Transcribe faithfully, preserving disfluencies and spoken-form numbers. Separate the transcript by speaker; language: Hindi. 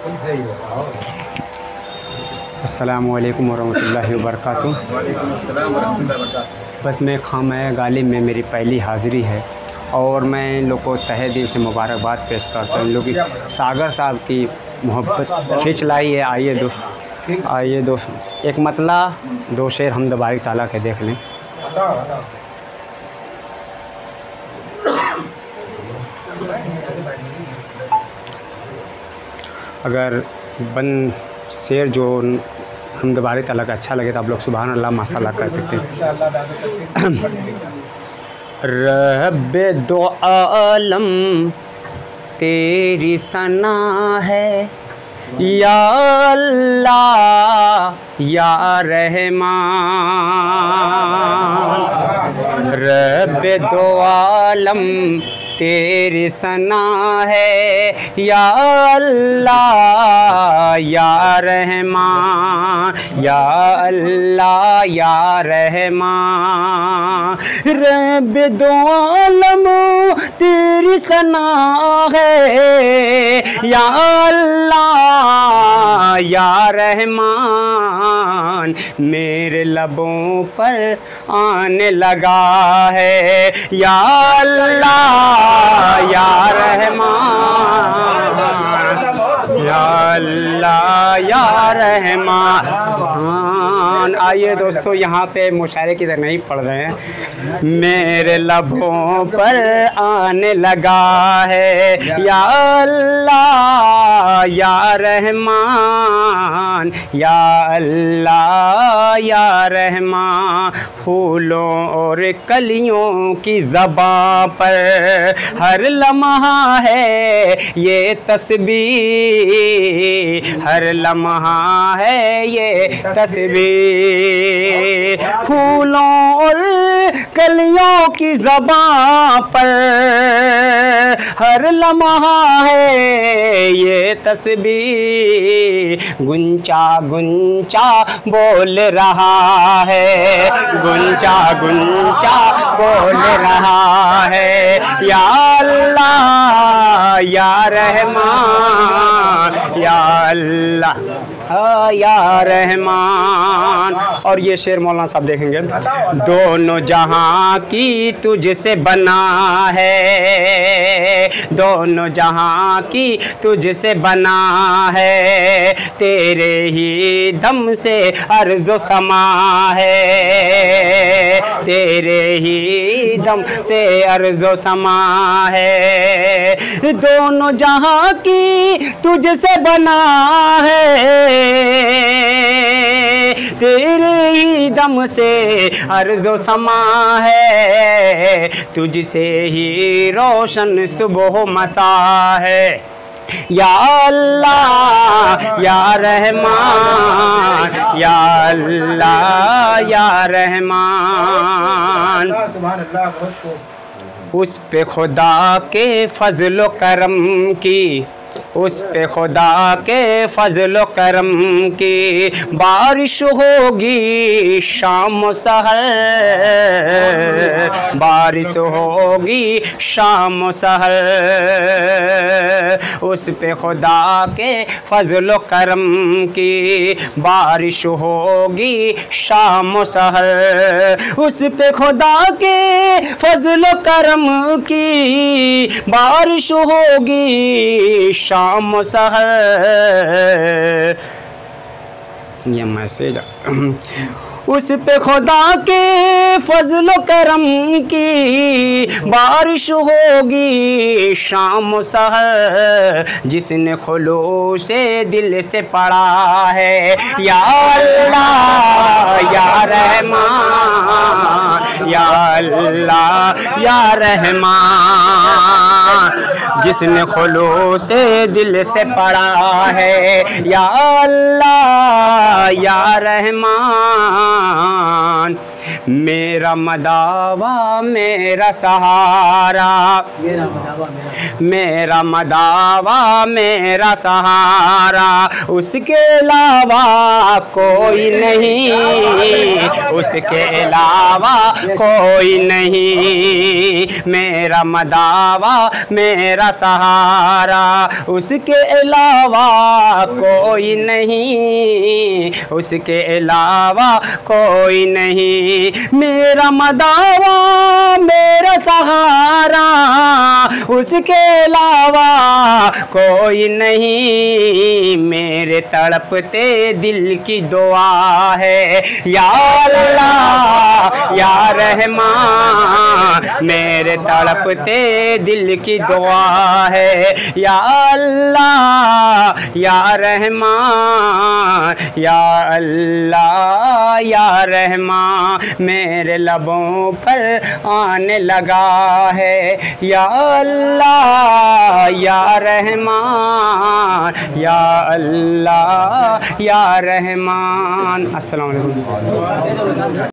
Speaker 1: अस्सलामु अलैकुम वरहमतुल्लाहि वबरकातुहू। बस मैं खाम गालिब में मेरी पहली हाज़िरी है और मैं इन लोग को तहे दिल से मुबारकबाद पेश करता हूँ। इन लोग की सागर साहब की मोहब्बत खींच लाई है। आइए दो आइए दो एक मतला दो शेर हमद बारी ताला के देख लें। अगर बन शेर जो हमद बारी ताला का अच्छा लगे तो आप लोग सुभान अल्लाह माशाअल्लाह कर सकते हैं। रब्बे दो आलम तेरी सना है या अल्लाह या रहमान। रब्बे दो आलम तेरी सना है या अल्लाह या रहमान या अल्लाह या रहमान। रब्बे दो आलम तेरी सना है या अल्लाह या रहमान। मेरे लबों पर आने लगा है या अल्लाह या रहमान या अल्लाह या रहमान। आइए दोस्तों यहाँ पे मुशायरे की तरह नहीं पढ़ रहे हैं। मेरे लबों पर आने लगा है या अल्लाह या रहमान या अल्लाह या रहमान। फूलों और कलियों की ज़बां पर हर लम्हा है ये तस्बीह, हर लम्हा है ये तस्बीह। फूलों और कलियों की ज़बां पर हर लम्हा है ये तस्बीह। गुंचा गुंचा बोल रहा है, गुंचा गुंचा बोल रहा है या अल्लाह या रहमान या अल्लाह या रहमान। और ये शेर मौलाना साहब देखेंगे। दोनों जहां की तुझसे बना है, दोनों जहां की तुझसे बना है। तेरे ही दम से अर्ज़ो समा है, तेरे ही दम से अर्ज़ो समा है। दोनों जहां की तुझसे बना है, तेरे ही दम से अर्ज़ो समा है। तुझसे ही रोशन सुबह मसा है या अल्लाह या रहमान या अल्लाह या रहमान। उस पे खुदा के फज़्ल करम की, उस पे खुदा के फज़्ल करम की बारिश होगी शाम सहर, बारिश होगी शाम सहर। उस पे खुदा के फज़्ल करम की बारिश होगी शाम सहर। उस पे खुदा के फज़्ल करम की बारिश होगी शाम सहर। ये मैसेज उस पे खुदा के फज़्ल करम की बारिश होगी शाम सहर। जिसने खुलूस दिल से पढ़ा है या अल्लाह या रहमान या अल्लाह या रहमान। जिसने खुलूस दिल से पढ़ा है या अल्लाह या रहमान। मेरा मदावा मेरा सहारा, मेरा मदावा मेरा सहारा, उसके अलावा कोई नहीं, उसके अलावा कोई नहीं। मेरा मदावा मेरा सहारा, उसके अलावा कोई नहीं, उसके अलावा कोई नहीं। मेरा मदावा मेरा सहारा, उसके अलावा कोई नहीं। मेरे तड़पते दिल की दुआ है, या अल्लाह या रहमान, मेरे तड़पते दिल की दुआ है, या अल्लाह या रहमान, या अल्लाह या रहमान। मेरे लबों पर आने लगा है, या अल्लाह या रहमान, या अल्लाह या रहमान। अस्सलाम वालेकुम।